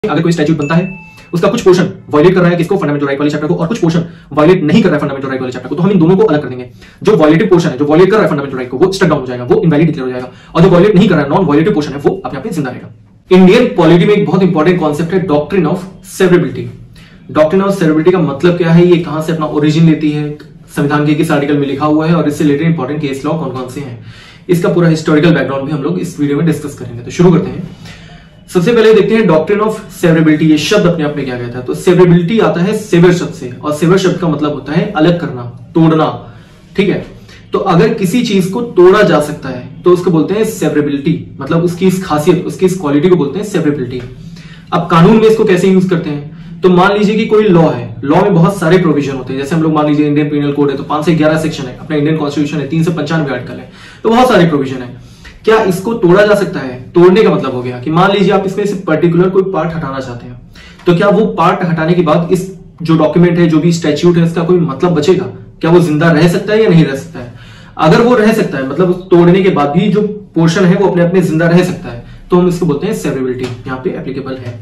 अगर कोई स्टैट्यूट बनता है उसका कुछ पोर्शन वायलेट कर रहा है किसको, फंडामेंटल राइट वाले चैप्टर को, और कुछ पोर्शन वायलेट नहीं कर रहा है फंडामेंटल राइट वाले चैप्टर को, तो हम इन दोनों को अलग कर देंगे। जो वायलेटिव पोर्शन है, जो वायलेट कर रहा है फंडामेंटल राइट को, वो स्टक डाउन हो जाएगा, वो इनवैलिड डिक्लेयर हो जाएगा, और जो वायलेट नहीं कर रहा है नॉन वायलेटिव पोर्शन है वो अपने आप में जिंदा रहेगा। इंडियन पॉलिटी में एक बहुत इंपॉर्टेंट कॉन्सेप्ट है doctrine of severability. Doctrine of severability का मतलब क्या है, ये कहां से अपना ओरिजिन लेती है, संविधान के किस आर्टिकल में लिखा हुआ है, और इससे रिलेटेड इंपॉर्टेंट केस लॉ कौन कौन से हैं, इसका पूरा हिस्टोरिकल बैकग्राउंड भी हम लोग इस वीडियो में डिस्कस करेंगे। तो शुरू करते हैं। सबसे पहले देखते हैं डॉक्ट्रिन ऑफ सेवरेबिलिटी। ये शब्द अपने आप में क्या कहता है, तो सेवरेबिलिटी आता है सेवर शब्द से, और सेवर शब्द का मतलब होता है अलग करना, तोड़ना। ठीक है, तो अगर किसी चीज को तोड़ा जा सकता है तो उसको बोलते हैं सेवरेबिलिटी, मतलब उसकी इस खासियत, उसकी इस क्वालिटी को बोलते हैं सेवरेबिलिटी। अब कानून में इसको कैसे यूज करते हैं, तो मान लीजिए कि कोई लॉ है, लॉ में बहुत सारे प्रोविजन होते हैं, जैसे हम लोग मान लीजिए इंडियन पीनल कोड है तो 5 से 11 सेक्शन है, अपना इंडियन कॉन्स्टिट्यूशन है 395 आर्टिकल है, तो बहुत सारे प्रोविजन है। क्या इसको तोड़ा जा सकता है? तोड़ने का मतलब हो गया कि मान लीजिए आप इसमें से पर्टिकुलर कोई पार्ट हटाना चाहते हैं, तो क्या वो पार्ट हटाने के बाद इस जो डॉक्यूमेंट है, जो भी स्टैट्यूट है, इसका कोई मतलब बचेगा? क्या वो जिंदा रह सकता है या नहीं रह सकता है? अगर वो रह सकता है, मतलब तोड़ने के बाद भी जो पोर्शन है वो अपने आप में जिंदा रह सकता है, तो हम इसको बोलते हैं सेवरेबिलिटी, यहाँ पे एप्लीकेबल है।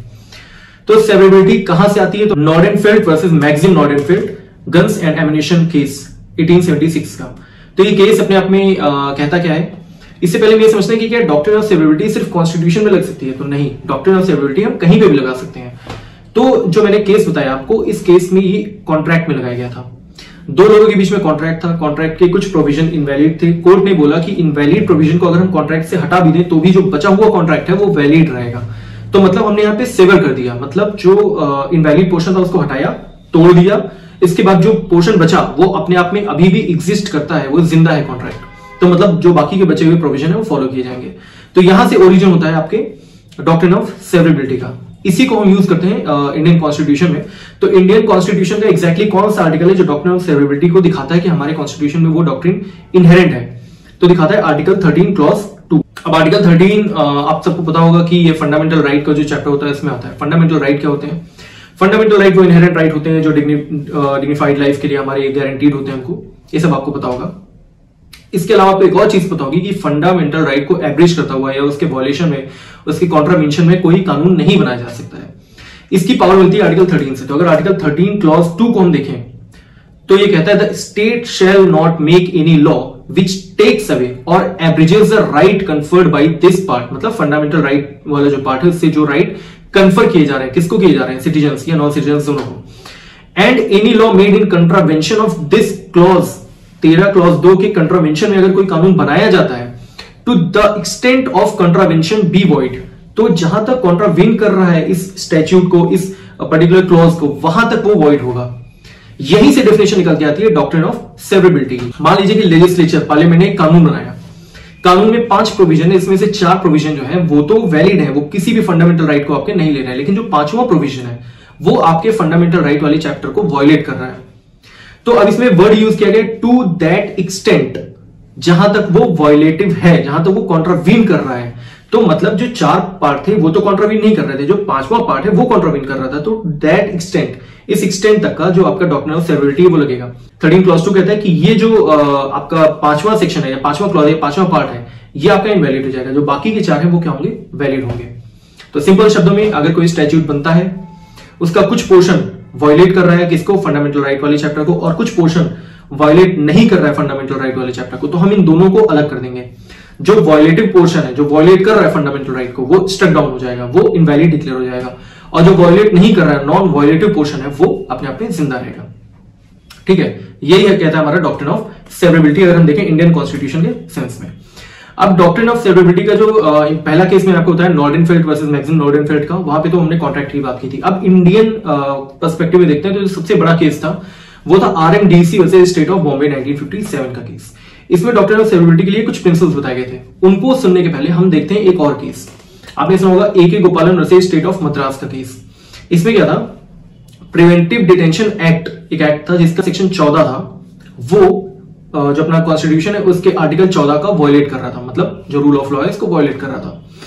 तो सेवरेबिलिटी कहां से आती है, तो Nordenfelt versus Maxim Nordenfelt guns and ammunition case 1876 का। तो ये केस अपने आप में कहता क्या है, इससे पहले हम ये समझते हैं कि क्या डॉक्ट्रिन ऑफ सेवरेबिलिटी सिर्फ कॉन्स्टिट्यूशन में लग सकती है, तो नहीं, डॉक्ट्रिन ऑफ सेवरेबिलिटी हम कहीं पे भी लगा सकते हैं। तो जो मैंने केस बताया आपको, इस केस में ये कॉन्ट्रैक्ट में लगाया गया था, दो लोगों के बीच में कॉन्ट्रैक्ट था, कॉन्ट्रैक्ट के कुछ प्रोविजन इनवैलिड थे। कोर्ट ने बोला कि इनवैलिड प्रोविजन को अगर हम कॉन्ट्रैक्ट से हटा भी दें तो भी जो बचा हुआ कॉन्ट्रैक्ट है वो वैलिड रहेगा। तो मतलब हमने यहाँ पे सेवर कर दिया, मतलब जो इनवैलिड पोर्शन था उसको हटाया, तोड़ दिया, इसके बाद जो पोर्शन बचा वो अपने आप में अभी भी एग्जिस्ट करता है, वो जिंदा है कॉन्ट्रैक्ट, तो मतलब जो बाकी के बचे हुए प्रोविजन है वो फॉलो किए जाएंगे। तो यहां से ओरिजिन होता है आपके डॉक्ट्रिन ऑफ सेवरेबिलिटी का। इसी को हम यूज करते हैं इंडियन कॉन्स्टिट्यूशन में। तो इंडियन कॉन्स्टिट्यूशन का एग्जैक्टली कौन सा आर्टिकल है जो डॉक्ट्रिन ऑफ सेवरेबिलिटी को दिखाता है कि हमारे कॉन्स्टिट्यूशन में वो डॉक्ट्रिन इनहेरेंट है, तो दिखाता है आर्टिकल 13 क्लॉज 2। अब आर्टिकल 13 आप सबको पता होगा कि ये फंडामेंटल राइट का जो चैप्टर होता है इसमें आता है। फंडामेंटल राइट क्या होते हैं? फंडामेंटल राइट वो इनहेरेंट राइट होते हैं जो डिग्निफाइड लाइफ के लिए हमारे गारंटीड होते हैं हमको, ये सब आपको पता होगा। इसके अलावा आपको एक और चीज पता होगी कि फंडामेंटल राइट को एब्रिज करता हुआ या उसके वॉल्यूशन में, उसके कॉन्ट्रावेंशन में कोई कानून नहीं बनाया जा सकता है। इसकी पावर मिलती है आर्टिकल 13 से। तो अगर आर्टिकल 13 क्लॉज 2 को हम देखें तो ये कहता है the state shall not make any law which takes away और abridges the right conferred by this part, मतलब फंडामेंटल राइट वाला जो पार्ट है उससे जो राइट कन्फर किए जा रहे हैं, किसको किए जा रहे हैं, सिटीजन्स या नॉन सिटीजन्स दोनों को। And any law made in contravention of this clause 13 clause 2 के कंट्रावेंशन में अगर कोई कानून बनाया जाता है to the extent of contravention be void, तो जहां तक कॉन्ट्रावेन कर रहा है इस स्टैट्यूट को, इस पर्टिकुलर क्लॉज को, वहां तक वो वॉइड होगा। यहीं से डेफिनेशन निकल के आती है डॉक्ट्रिन ऑफ सेवरेबिलिटी की। मान लीजिए कि लेजिस्लेचर, पार्लियामेंट ने एक कानून बनाया, कानून में 5 प्रोविजन है, इसमें से 4 प्रोविजन जो है वो तो वैलिड है, वो किसी भी फंडामेंटल राइट को आपके नहीं ले रहा है, लेकिन जो 5वां प्रोविजन है वो आपके फंडामेंटल राइट वाले चैप्टर को वॉयलेट कर रहा है। तो अब इसमें वर्ड यूज किया गया टू दैट एक्सटेंट, जहां तक वो वॉयलेटिव है, जहां तक वो कॉन्ट्रावीन कर रहा है। तो मतलब जो 4 पार्ट थे वो तो कॉन्ट्रावीन नहीं कर रहे थे, जो 5वां पार्ट है वो कॉन्ट्रावीन कर रहा था। तो दैट एक्सटेंट, इस एक्सटेंट तक का जो आपका डॉक्ट्रिन ऑफ सेवरेबिलिटी है वो लगेगा। 13 क्लॉज 2 कहता है कि ये जो आपका 5वां सेक्शन है या 5वां क्लॉज है, 5वां पार्ट है, ये आपका इनवैलिड हो जाएगा, जो बाकी के 4 है वो क्या होंगे, वैलिड होंगे। तो सिंपल शब्दों में अगर कोई स्टैट्यूट बनता है उसका कुछ पोर्शन वायलेट कर रहा है किसको, फंडामेंटल राइट वाले चैप्टर को, और कुछ पोर्शन वायलेट नहीं कर रहा है फंडामेंटल राइट वाले चैप्टर को, तो हम इन दोनों को अलग कर देंगे। जो वायलेटिव पोर्शन है, जो वायलेट कर रहा है फंडामेंटल राइट को, वो स्टक डाउन हो जाएगा, वो इनवैलिड डिक्लेयर हो जाएगा, और जो वायलेट नहीं कर रहा है, नॉन वायलेटिव पोर्शन है, वो अपने आप में जिंदा रहेगा। ठीक है, यही है कहता है हमारा डॉक्ट्रिन ऑफ सेवरेबिलिटी, अगर हम देखें इंडियन कॉन्स्टिट्यूशन के सेंस में। अब डॉक्ट्रिन ऑफ सेवरेबिलिटी का जो पहला केस मैंने आपको बताया नॉर्डेनफेल्ड वर्सेस मैक्सिम नॉर्डेनफेल्ड का, वहां पे तो हमने कॉन्ट्रैक्ट की बात की थी। अब इंडियन पर्सपेक्टिव में देखते हैं तो जो सबसे बड़ा केस था वो था RMDC versus state of Bombay 1957 का केस। इसमें डॉक्ट्रिन ऑफ सेवरेबिलिटी के लिए कुछ प्रिंसिपल्स बताए गए थे, उनको सुनने के पहले हम देखते हैं एक और केस। आपने सुना होगा AK गोपालन वर्सेस स्टेट ऑफ मद्रास का केस। इसमें क्या था, प्रिवेंटिव डिटेंशन एक्ट, एक एक्ट था जिसका सेक्शन 14 था, वो जो अपना कॉन्स्टिट्यूशन है उसके आर्टिकल 14 का वॉयलेट कर रहा था, मतलब जो रूल ऑफ लॉ है इसको वॉयलेट कर रहा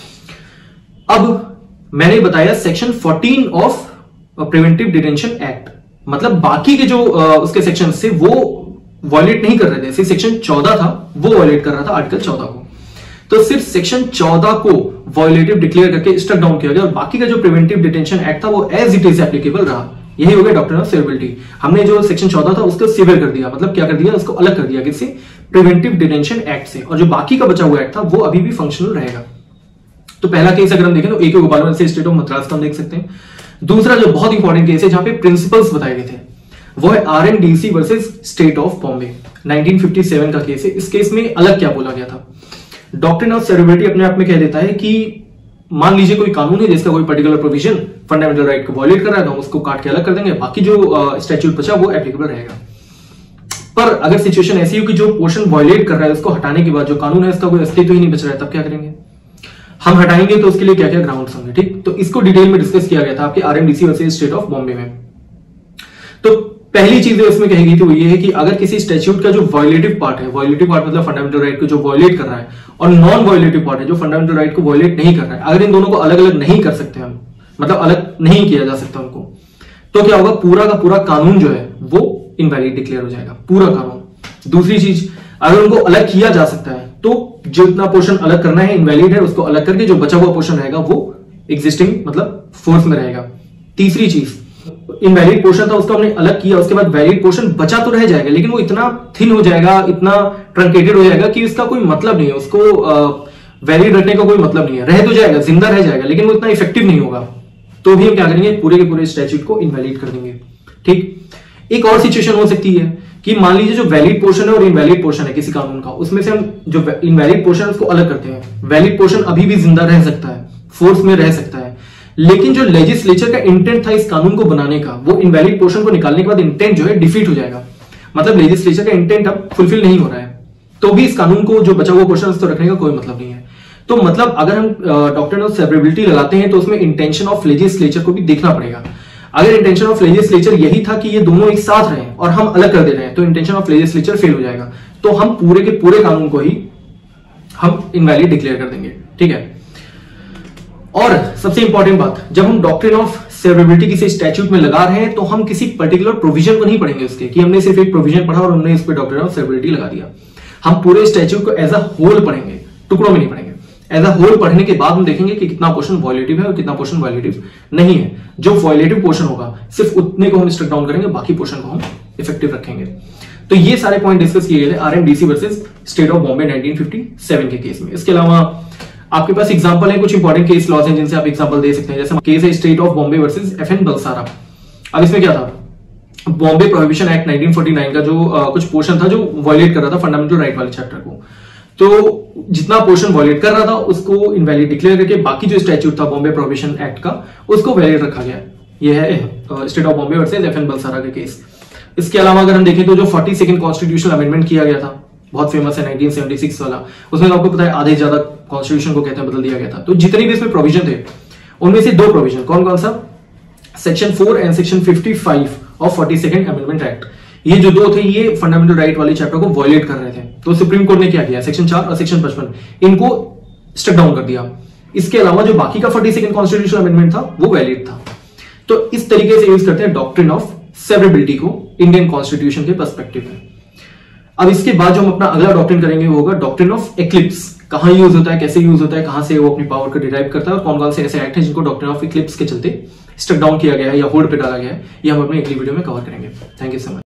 था। अब मैंने बताया section 14 of preventive detention act, मतलब बाकी के जो उसके सेक्शन से वो वॉयलेट नहीं कर रहे थे, सेक्शन 14 था वो वॉयलेट कर रहा था आर्टिकल 14 को। तो सिर्फ सेक्शन 14 को वायलेटिव डिक्लेयर करके स्ट्रक डाउन किया गया और बाकी का जो प्रिवेंटिव डिटेंशन एक्ट था वो एज इट इज एप्लीकेबल रहा। यही हो गया डॉक्ट्रिन ऑफ सेवरेबिलिटी। हमने जो सेक्शन 14 था उसको सिवियर कर दिया, मतलब क्या कर दिया, उसको अलग कर दिया किससे, प्रिवेंटिव डिटेंशन एक्ट से, और जो बाकी का बचा हुआ एक्ट था वो अभी भी फंक्शनल रहेगा। तो पहला केस अगर हम देखें तो AK Gopal versus state of Madras का हम देख सकते हैं। दूसरा जो बहुत इंपॉर्टेंट केस है जहां पे प्रिंसिपल्स बताए गए थे वो है RMDC versus state of Bombay, 1957 का केस है। इस केस में अलग क्या बोला गया था, डॉक्ट्रिन ऑफ सेवरेबिलिटी अपने आप में कह देता है कि मान लीजिए कोई कानून है जिसका कोई पर्टिकुलर प्रोविजन फंडामेंटल राइट को वायलेट कर रहा है तो हम उसको काट के अलग कर देंगे, बाकी जो स्टैट्यूट बचा वो एप्लीकेबल रहेगा। पर अगर सिचुएशन ऐसी हो कि जो पोर्शन वायलेट कर रहा है उसको हटाने के बाद जो कानून है उसका कोई अस्तित्व ही नहीं बच रहा है, तब क्या करेंगे, हम हटाएंगे तो उसके लिए क्या क्या ग्राउंड्स होंगे। ठीक, तो इसको डिटेल में डिस्कस किया गया था आपके RMDC versus state of Bombay में। तो पहली चीज उसमें कही गई थी वो ये है कि अगर किसी स्टैट्यूट का जो वायलेटिव पार्ट है, वायलेटिव पार्ट मतलब फंडामेंटल राइट को जो वायलेट कर रहा है, और नॉन वायलेटिव पार्ट है जो फंडामेंटल राइट को वायलेट नहीं कर रहा है, अगर इन दोनों को अलग अलग नहीं कर सकते हम, मतलब अलग नहीं किया जा सकता उनको, तो क्या होगा, पूरा का पूरा कानून जो है वो इनवैलिड डिक्लेयर हो जाएगा, पूरा कानून। दूसरी चीज, अगर उनको अलग किया जा सकता है तो जो इतना पोर्शन अलग करना है इनवैलिड है, उसको अलग करके जो बचा हुआ पोर्शन रहेगा वो एग्जिस्टिंग मतलब फोर्स में रहेगा। तीसरी चीज, इनवैलिड पोर्शन था उसको हमने अलग किया, उसके बाद वैलिड पोर्शन बचा तो रह जाएगा लेकिन वो इतना थिन हो जाएगा, इतना ट्रंकेटेड हो जाएगा कि उसका कोई मतलब नहीं है, उसको वैलिड रखने का कोई मतलब नहीं है, रह तो जाएगा, जिंदा रह जाएगा लेकिन वो इतना इफेक्टिव नहीं होगा, तो भी हम क्या करेंगे, पूरे के पूरे स्टैट्यूट को इनवैलिड कर देंगे। ठीक, एक और सिचुएशन हो सकती है कि मान लीजिए जो वैलिड पोर्शन है और इनवैलिड पोर्शन है किसी कानून का, उसमें से हम जो इनवैलिड पोर्शन है उसको अलग करते हैं, वैलिड पोर्शन अभी भी जिंदा रह सकता है, फोर्स में रह सकता है, लेकिन जो लेजिस्लेचर का इंटेंट था इस कानून को बनाने का, वो इनवैलिड पोर्शन को निकालने के बाद इंटेंट जो है डिफीट हो जाएगा, मतलब लेजिस्लेचर का इंटेंट अब फुलफिल नहीं हो रहा है, तो भी इस कानून को जो बचा हुआ पोर्शन उसको रखने का कोई मतलब नहीं है। तो मतलब अगर हम डॉक्ट्रिन ऑफ सेवरेबिलिटी लगाते हैं तो उसमें इंटेंशन ऑफ लेजिस्लेचर को भी देखना पड़ेगा। अगर इंटेंशन ऑफ लेजिस्लेचर यही था कि ये दोनों एक साथ रहें और हम अलग कर दे रहे हैं तो इंटेंशन ऑफ लेजिस्लेचर फेल हो जाएगा, तो हम पूरे के पूरे कानून को ही हम इनवैलिड डिक्लेयर कर देंगे। ठीक है, और सबसे इंपॉर्टेंट बात, जब हम डॉक्ट्रिन ऑफ सेवरेबिलिटी किसी स्टैट्यूट में लगा रहे हैं तो हम किसी पर्टिकुलर प्रोविजन को नहीं पढ़ेंगे उसके, कि हमने सिर्फ एक प्रोविजन पढ़ा और हमने इस पर डॉक्ट्रिन ऑफ सेवरेबिलिटी लगा दिया। हम पूरे स्टैट्यूट को एज अ होल पढ़ेंगे, टुकड़ों में नहीं पढ़ेंगे। एज अ होल पढ़ने के बाद हम देखेंगे कि कितना पोर्शन वॉयलेटिव है और कितना पोर्शन वॉयलेटिव नहीं है। जो वॉयलेटिव पोर्शन होगा सिर्फ उतने को हम स्ट्रक डाउन करेंगे, बाकी पोर्शन को हम इफेक्टिव रखेंगे। तो ये सारे पॉइंट डिस्कस किए गए थे RMDC versus state of Bombay 1957 के केस में। इसके अलावा आपके पास एग्जांपल है, कुछ इंपॉर्टेंट केस लॉज हैं जिनसे आप एग्जांपल दे सकते हैं। जैसे केस है state of Bombay versus FN Balsara. अब इसमें क्या था, बॉम्बे प्रोहिबिशन एक्ट 1949 का जो कुछ पोर्शन था जो वॉयलेट कर रहा था फंडामेंटल राइट वाले चैप्टर को, तो जितना पोर्शन वॉयलेट कर रहा था उसको इनवैलिड डिक्लेयर करके बाकी जो स्टैट्यूट था बॉम्बे प्रोहिबिशन एक्ट का उसको वैलिड रखा गया। ये है state of Bombay versus FN Balsara का केस। इसके अलावा अगर हम देखें तो जो 42nd कॉन्स्टिट्यूशनल अमेंडमेंट किया गया था, बहुत फेमस है 1976 वाला, उसमें तो आपको पता है आधे ज्यादा कॉन्स्टिट्यूशन को कहते हैं बदल दिया गया था। तो जितने भी इसमें प्रोविजन थे उनमें से दो प्रोविजन, कौन कौन सा, section 4 and section 55 of 42nd amendment act, ये जो दो थे ये फंडामेंटल राइट वाले चैप्टर को वॉयलेट कर रहे थे। तो सुप्रीम कोर्ट ने क्या किया, सेक्शन 4 और सेक्शन 55 इनको स्ट्रक डाउन कर दिया। इसके अलावा जो बाकी का 42nd कॉन्स्टिट्यूशनल अमेंडमेंट था वो वैलिड था। तो इस तरीके से यूज करते हैं डॉक्ट्रिन ऑफ सेवरेबिलिटी को इंडियन कॉन्स्टिट्यूशन के पर्सपेक्टिव में। अब इसके बाद जो हम अपना अगला डॉक्ट्रिन करेंगे वो होगा डॉक्ट्रिन ऑफ एक्लिप्स। कहां यूज होता है, कैसे यूज होता है, कहां से वो अपनी पावर को डिराइव करता है और कौन कौन से ऐसे एक्ट हैं जिनको डॉक्ट्रिन ऑफ एक्लिप्स के चलते स्ट्रक डाउन किया गया है या होल्ड पे डाला गया है, ये हम अपनी अगली वीडियो में कवर करेंगे। Thank you so much.